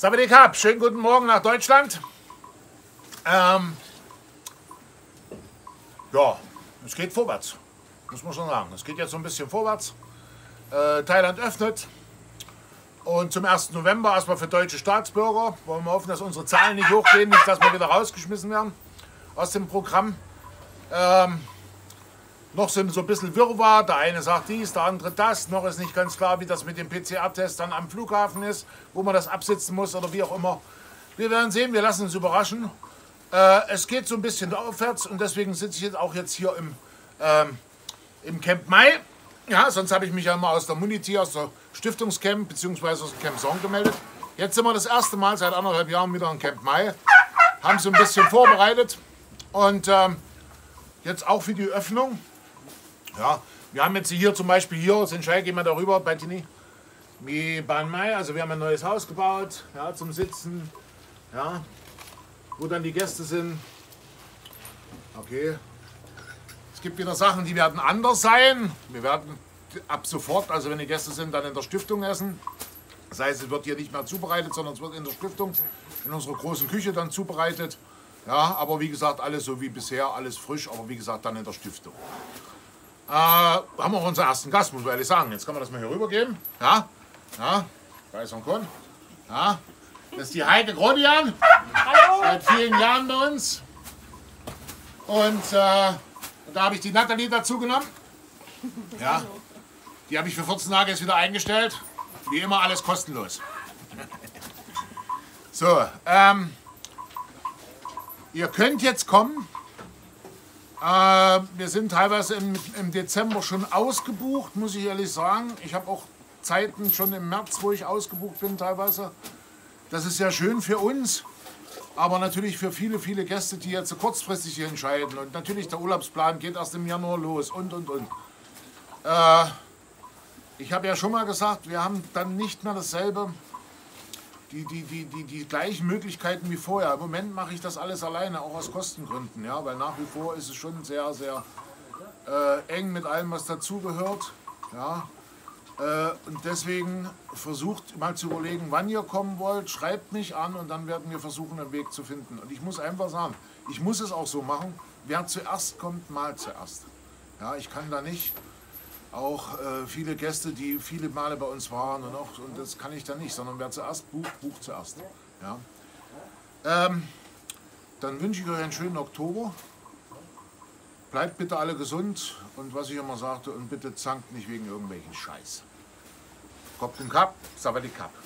Sawadee-Kap, schönen guten Morgen nach Deutschland. Ja, es geht vorwärts, muss man schon sagen. Es geht jetzt so ein bisschen vorwärts. Thailand öffnet und zum 1. November erstmal für deutsche Staatsbürger. Wollen wir hoffen, dass unsere Zahlen nicht hochgehen, nicht, dass wir wieder rausgeschmissen werden aus dem Programm. Noch sind so ein bisschen Wirrwarr, der eine sagt dies, der andere das. Noch ist nicht ganz klar, wie das mit dem PCR-Test dann am Flughafen ist, wo man das absitzen muss oder wie auch immer. Wir werden sehen, wir lassen uns überraschen. Es geht so ein bisschen aufwärts und deswegen sitze ich jetzt auch hier im Camp Mai. Ja, sonst habe ich mich ja immer aus der Munity, aus der Stiftungscamp bzw. aus dem Camp Song gemeldet. Jetzt sind wir das erste Mal seit 1,5 Jahren wieder im Camp Mai. Haben so ein bisschen vorbereitet und jetzt auch für die Öffnung. Ja, wir haben jetzt hier zum Beispiel hier, gehen wir darüber, Bettini, wie Ban Mai, also wir haben ein neues Haus gebaut, ja, zum Sitzen, ja, wo dann die Gäste sind. Okay, es gibt wieder Sachen, die werden anders sein. Wir werden ab sofort, also wenn die Gäste sind, dann in der Stiftung essen. Das heißt, es wird hier nicht mehr zubereitet, sondern es wird in der Stiftung, in unserer großen Küche dann zubereitet. Ja, aber wie gesagt, alles so wie bisher, alles frisch, aber wie gesagt, dann in der Stiftung. Haben wir auch unseren ersten Gast, muss man ehrlich sagen. Jetzt kann man das mal hier rübergeben. Ja, ja, da ist ein Kon. Ja, das ist die Heike Grodian. Hallo. Seit vielen Jahren bei uns. Und da habe ich die Nathalie dazu genommen. Ja, die habe ich für 14 Tage jetzt wieder eingestellt. Wie immer alles kostenlos. So, ihr könnt jetzt kommen. Wir sind teilweise im Dezember schon ausgebucht, muss ich ehrlich sagen. Ich habe auch Zeiten schon im März, wo ich ausgebucht bin teilweise. Das ist sehr schön für uns, aber natürlich für viele, viele Gäste, die jetzt so kurzfristig hier entscheiden. Und natürlich der Urlaubsplan geht erst im Januar los und. Ich habe ja schon mal gesagt, wir haben dann nicht mehr dasselbe, die gleichen Möglichkeiten wie vorher. Im Moment mache ich das alles alleine, auch aus Kostengründen, ja, weil nach wie vor ist es schon sehr, sehr eng mit allem, was dazugehört. Ja. Und deswegen versucht mal zu überlegen, wann ihr kommen wollt, schreibt mich an und dann werden wir versuchen, einen Weg zu finden. Und ich muss einfach sagen, ich muss es auch so machen, wer zuerst kommt, mal zuerst. Ja, ich kann da nicht. Auch viele Gäste, die viele Male bei uns waren und das kann ich dann nicht, sondern wer zuerst bucht, bucht zuerst. Ja. Dann wünsche ich euch einen schönen Oktober. Bleibt bitte alle gesund und was ich immer sagte, und bitte zankt nicht wegen irgendwelchen Scheiß. Kopf und Kap, Sawadee-Kap.